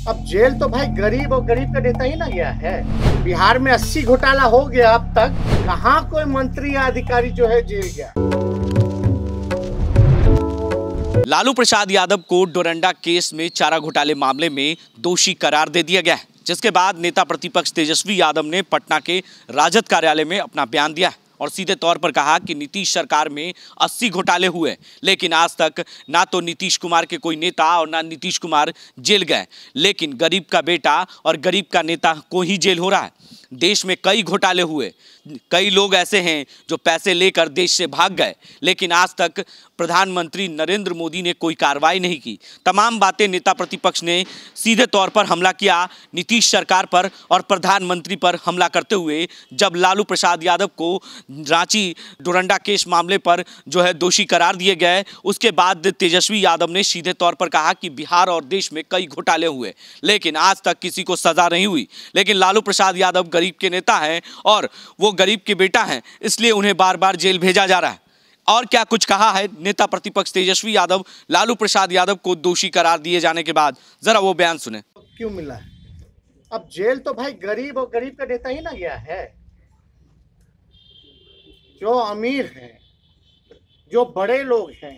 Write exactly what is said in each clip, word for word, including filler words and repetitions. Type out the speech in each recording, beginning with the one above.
अब जेल तो भाई गरीब और गरीब का नेता ही ना गया है। बिहार में अस्सी घोटाला हो गया, अब तक कहाँ कोई मंत्री या अधिकारी जो है जेल गया। लालू प्रसाद यादव को डोरंडा केस में चारा घोटाले मामले में दोषी करार दे दिया गया है, जिसके बाद नेता प्रतिपक्ष तेजस्वी यादव ने पटना के राजद कार्यालय में अपना बयान दिया और सीधे तौर पर कहा कि नीतीश सरकार में अस्सी घोटाले हुए, लेकिन आज तक ना तो नीतीश कुमार के कोई नेता और ना नीतीश कुमार जेल गए, लेकिन गरीब का बेटा और गरीब का नेता को ही जेल हो रहा है। देश में कई घोटाले हुए, कई लोग ऐसे हैं जो पैसे लेकर देश से भाग गए, लेकिन आज तक प्रधानमंत्री नरेंद्र मोदी ने कोई कार्रवाई नहीं की। तमाम बातें नेता प्रतिपक्ष ने सीधे तौर पर हमला किया नीतीश सरकार पर और प्रधानमंत्री पर हमला करते हुए, जब लालू प्रसाद यादव को रांची डोरंडा केस मामले पर जो है दोषी करार दिए गए, उसके बाद तेजस्वी यादव ने सीधे तौर पर कहा कि बिहार और देश में कई घोटाले हुए, लेकिन आज तक किसी को सजा नहीं हुई। लेकिन लालू प्रसाद यादव गरीब के नेता हैं और वो गरीब के बेटा हैं, इसलिए उन्हें बार बार जेल भेजा जा रहा है। और क्या कुछ कहा है नेता प्रतिपक्ष तेजस्वी यादव लालू प्रसाद यादव को दोषी करार दिए जाने के बाद, जरा वो बयान सुने। क्यों मिला है? अब जेल तो भाई गरीब और गरीब का नेता ही ना गया है। जो अमीर हैं, जो बड़े लोग हैं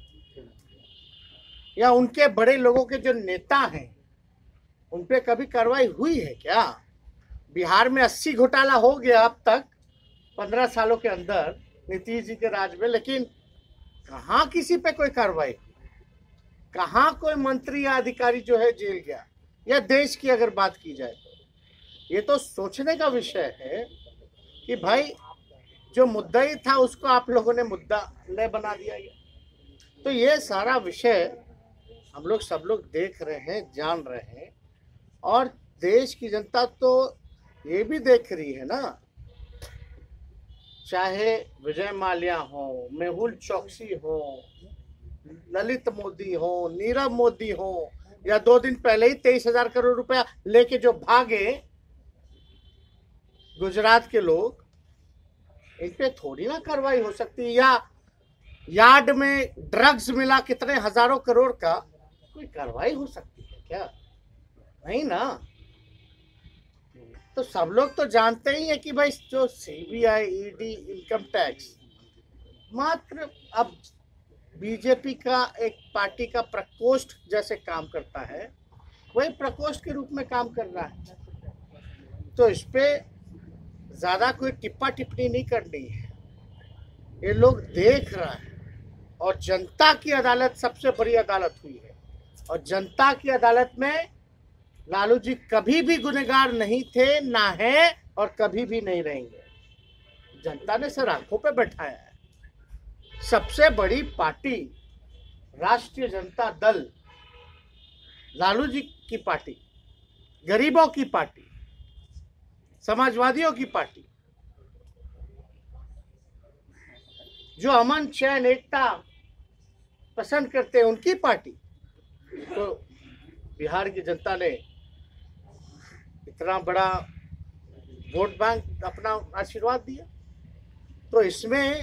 या उनके बड़े लोगों के जो नेता हैं, उन पे कभी कार्रवाई हुई है क्या? बिहार में अस्सी घोटाला हो गया अब तक पंद्रह सालों के अंदर नीतीश जी के राज में, लेकिन कहाँ किसी पे कोई कार्रवाई, कहाँ कोई मंत्री या अधिकारी जो है जेल गया। या देश की अगर बात की जाए तो ये तो सोचने का विषय है कि भाई जो मुद्दा ही था उसको आप लोगों ने मुद्दा न बना दिया गया। तो ये सारा विषय हम लोग सब लोग देख रहे हैं, जान रहे हैं, और देश की जनता तो ये भी देख रही है ना। चाहे विजय माल्या हो, मेहुल चौकसी हो, ललित मोदी हो, नीरव मोदी हो, या दो दिन पहले ही तेईस हजार करोड़ रुपया लेके जो भागे गुजरात के लोग, इन पे थोड़ी ना कार्रवाई हो सकती है। या यार्ड में ड्रग्स मिला कितने हजारों करोड़ का, कोई कार्रवाई हो सकती है क्या? नहीं ना। तो सब लोग तो जानते ही है कि भाई जो सीबीआई, ईडी, इनकम टैक्स मात्र अब बीजेपी का एक पार्टी का प्रकोष्ठ जैसे काम करता है, वही प्रकोष्ठ के रूप में काम कर रहा है। तो इस पे ज्यादा कोई टिप्पा टिप्पणी नहीं करनी है। ये लोग देख रहा है, और जनता की अदालत सबसे बड़ी अदालत हुई है, और जनता की अदालत में लालू जी कभी भी गुनहगार नहीं थे, ना है, और कभी भी नहीं रहेंगे। जनता ने सर आंखों पे बैठाया है। सबसे बड़ी पार्टी राष्ट्रीय जनता दल, लालू जी की पार्टी, गरीबों की पार्टी, समाजवादियों की पार्टी, जो अमन चैन एकता पसंद करते हैं, उनकी पार्टी, तो बिहार की जनता ने इतना बड़ा वोट बैंक अपना आशीर्वाद दिया। तो इसमें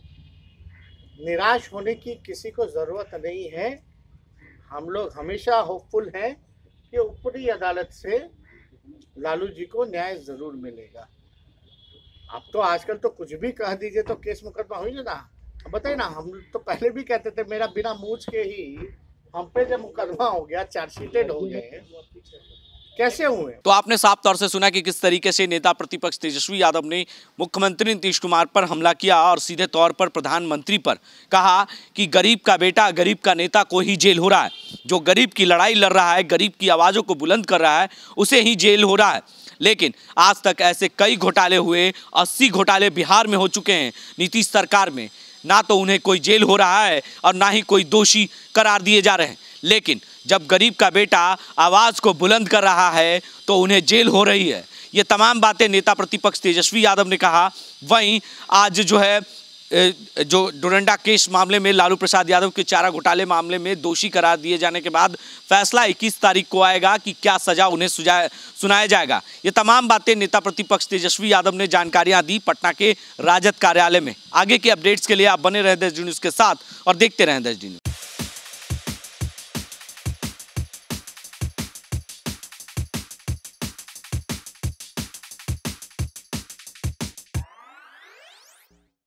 निराश होने की किसी को ज़रूरत नहीं है। हम लोग हमेशा होपफुल हैं कि ऊपरी अदालत से लालू जी को न्याय ज़रूर मिलेगा। अब तो आजकल तो कुछ भी कह दीजिए तो केस मुकदमा हो ही ना। बताइए ना, हम तो पहले भी कहते थे, मेरा बिना मूछ के ही हम पे जब मुकदमा हो गया, चार्जशीटेड हो गए, कैसे हुए? तो आपने साफ तौर से सुना कि किस तरीके से नेता प्रतिपक्ष तेजस्वी यादव ने मुख्यमंत्री नीतीश कुमार पर हमला किया और सीधे तौर पर प्रधानमंत्री पर कहा कि गरीब का बेटा, गरीब का नेता को ही जेल हो रहा है। जो गरीब की लड़ाई लड़ रहा है, गरीब की आवाज़ों को बुलंद कर रहा है, उसे ही जेल हो रहा है। लेकिन आज तक ऐसे कई घोटाले हुए, अस्सी घोटाले बिहार में हो चुके हैं नीतीश सरकार में, ना तो उन्हें कोई जेल हो रहा है और ना ही कोई दोषी करार दिए जा रहे हैं। लेकिन जब गरीब का बेटा आवाज़ को बुलंद कर रहा है तो उन्हें जेल हो रही है। ये तमाम बातें नेता प्रतिपक्ष तेजस्वी यादव ने कहा। वहीं आज जो है जो डोरंडा केस मामले में लालू प्रसाद यादव के चारा घोटाले मामले में दोषी करार दिए जाने के बाद फैसला इक्कीस तारीख को आएगा कि क्या सजा उन्हें सुनाया जाएगा। ये तमाम बातें नेता प्रतिपक्ष तेजस्वी यादव ने जानकारियां दी पटना के राजद कार्यालय में। आगे के अपडेट्स के लिए आप बने रहे देश न्यूज़ के साथ और देखते रहें देश न्यूज़।